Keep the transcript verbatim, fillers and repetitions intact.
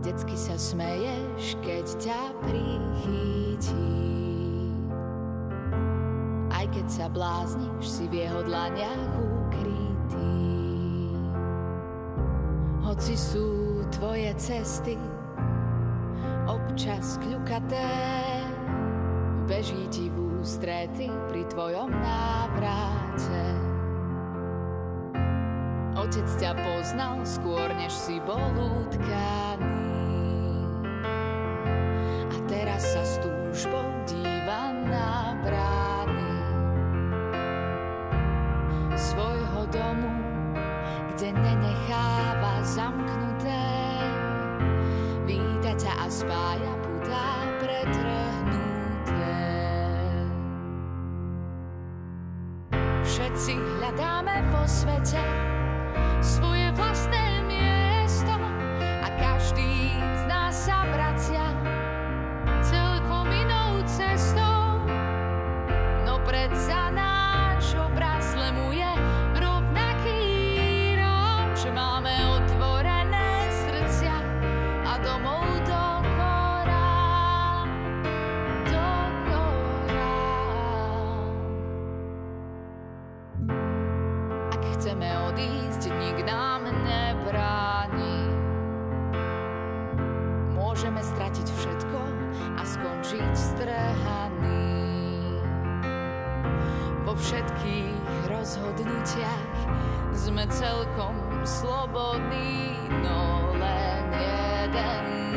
Detsky sa smeješ, keď ťa prichytí. Aj keď sa blázniš, si v jeho dlaniach ukrytý. Hoci sú tvoje cesty občas kľukaté, beží ti v ústrety pri tvojom návrate. Otec ťa poznal skôr, než si bol utkaný. A teraz sa s túžbou díva na brány svojho domu, kde nenecháva zamknuté. Víta ťa a spája putá pretrhnuté. Všetci hľadáme vo svete svoje vlastné miesto a každý z nás sa vracia celkom inou cestou. No predsa náš obraz lemuje rovnaký rok, že máme otvorené srdcia a domov do korán, do korán. Ak chceme odísť, nik nám nebráni. Môžeme stratiť všetko a skončiť strhaný. Vo všetkých rozhodnutiach sme celkom slobodní, no len jeden